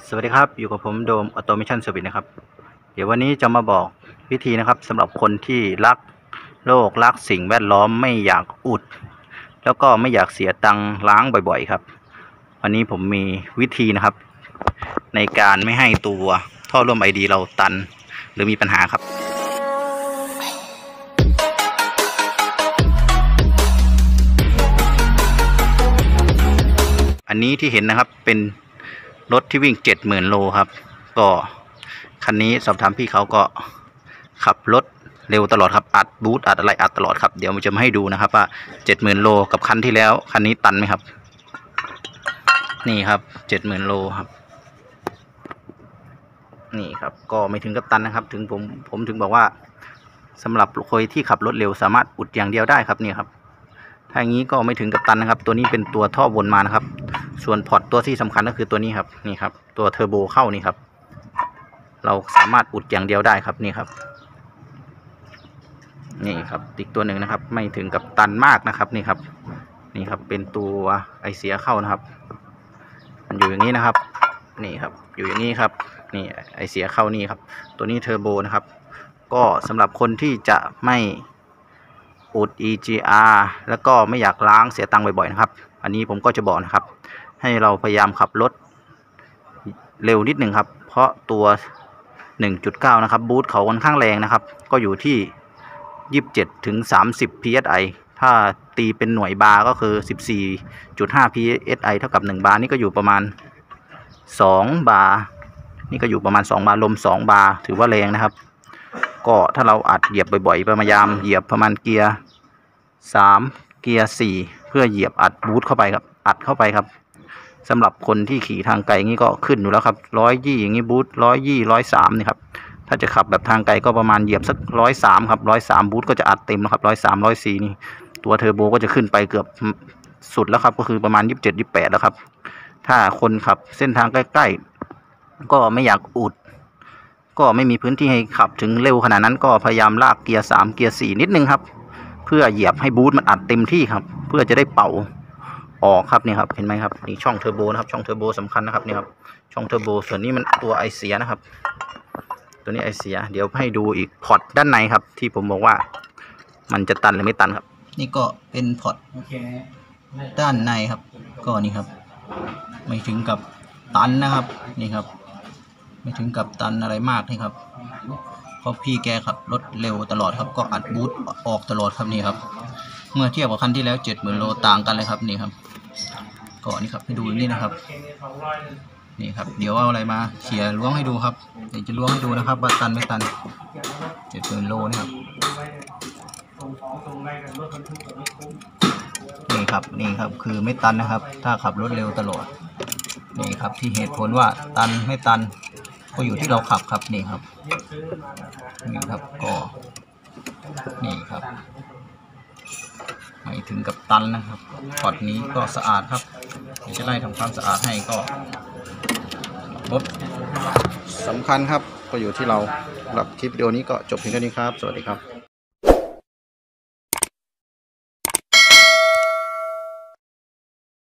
สวัสดีครับอยู่กับผมโดมออโตเมชันเซอร์วิสนะครับเดี๋ยววันนี้จะมาบอกวิธีนะครับสำหรับคนที่รักโลกรักสิ่งแวดล้อมไม่อยากอุดแล้วก็ไม่อยากเสียตังค์ล้างบ่อยๆครับวันนี้ผมมีวิธีนะครับในการไม่ให้ตัวท่อร่วมไอดีเราตันหรือมีปัญหาครับอันนี้ที่เห็นนะครับเป็นรถที่วิ่ง70,000 โลครับก็คันนี้สอบถามพี่เขาก็ขับรถเร็วตลอดครับอัดบูทอัดอะไรอัดตลอดครับเดี๋ยวผมจะมาให้ดูนะครับว่า70,000 โลกับคันที่แล้วคันนี้ตันไหมครับนี่ครับ70,000 โลครับนี่ครับก็ไม่ถึงกับตันนะครับถึงผมถึงบอกว่าสำหรับคนที่ขับรถเร็วสามารถอุดอย่างเดียวได้ครับนี่ครับถ้าอย่างนี้ก็ไม่ถึงกับตันนะครับตัวนี้เป็นตัวท่อวนมานะครับส่วนพอร์ตตัวที่สำคัญก็คือตัวนี้ครับนี่ครับตัวเทอร์โบเข้านี่ครับเราสามารถอุดอย่างเดียวได้ครับนี่ครับนี่ครับอีกตัวหนึ่งนะครับไม่ถึงกับตันมากนะครับนี่ครับนี่ครับเป็นตัวไอเสียเข้านะครับมันอยู่อย่างนี้นะครับนี่ครับอยู่อย่างนี้ครับนี่ไอเสียเข้านี่ครับตัวนี้เทอร์โบนะครับก็สำหรับคนที่จะไม่อุด EGR แล้วก็ไม่อยากล้างเสียตังค์บ่อยๆนะครับอันนี้ผมก็จะบอกนะครับให้เราพยายามขับรถเร็วนิดหนึ่งครับเพราะตัว 1.9 นะครับบูทเขาค่อนข้างแรงนะครับก็อยู่ที่27 ถึง 30 psi ถ้าตีเป็นหน่วยบาร์ก็คือ 14.5 psi เท่ากับ1บาร์นี่ก็อยู่ประมาณ2บาร์นี่ก็อยู่ประมาณ2บาร์ลม2บาร์ถือว่าแรงนะครับก็ถ้าเราอัดเหยียบบ่อยๆพยายามเหยียบประมาณเกียร์3เกียร์4เพื่อเหยียบอัดบูทเข้าไปครับอัดเข้าไปครับสำหรับคนที่ขี่ทางไกลงี้ก็ขึ้นอยู่แล้วครับ120อย่างนี้บูท120 103นี่ครับถ้าจะขับแบบทางไกลก็ประมาณเหยียบสัก103ครับ103บูทก็จะอัดเต็มแล้วครับ103 104นี่ตัวเทอร์โบก็จะขึ้นไปเกือบสุดแล้วครับก็คือประมาณ27 28แล้วครับถ้าคนขับเส้นทางใกล้ๆก็ไม่อยากอุดก็ไม่มีพื้นที่ให้ขับถึงเร็วขนาดนั้นก็พยายามลากเกียร์3เกียร์4นิดนึงครับเพื่อเหยียบให้บูทมันอัดเต็มที่ครับเพื่อจะได้เป่าออกครับนี่ครับเห็นไหมครับนี่ช่องเทอร์โบนะครับช่องเทอร์โบสำคัญนะครับนี่ครับช่องเทอร์โบส่วนนี้มันตัวไอเสียนะครับตัวนี้ไอเสียเดี๋ยวให้ดูอีกพอร์ตด้านในครับที่ผมบอกว่ามันจะตันหรือไม่ตันครับนี่ก็เป็นพอร์ตด้านในครับก็นี่ครับไม่ถึงกับตันนะครับนี่ครับไม่ถึงกับตันอะไรมากนี่ครับเพราะพี่แกขับรถเร็วตลอดครับก็อัดบูทออกตลอดครับนี่ครับเมื่อเทียบกับคันที่แล้ว70,000 โลต่างกันเลยครับนี่ครับก็นี่ครับให้ดูนี่นะครับนี่ครับเดี๋ยวเอาอะไรมาเขี่ยล้วงให้ดูครับเดี๋ยวจะล้วงให้ดูนะครับว่าตันไม่ตัน70,000 โลนี่ครับนี่ครับคือไม่ตันนะครับถ้าขับรถเร็วตลอดนี่ครับที่เหตุผลว่าตันไม่ตันก็อยู่ที่เราขับครับนี่ครับก็นี่ครับไม่ถึงกับตันนะครับพอร์ตนี้ก็สะอาดครับเดี๋ยวจะไล่ทำความสะอาดให้ก็รถสำคัญครับก็อยู่ที่เราสำหรับคลิปวิดีโอนี้ก็จบเพียงเท่านี้ครับสวัสดีครับ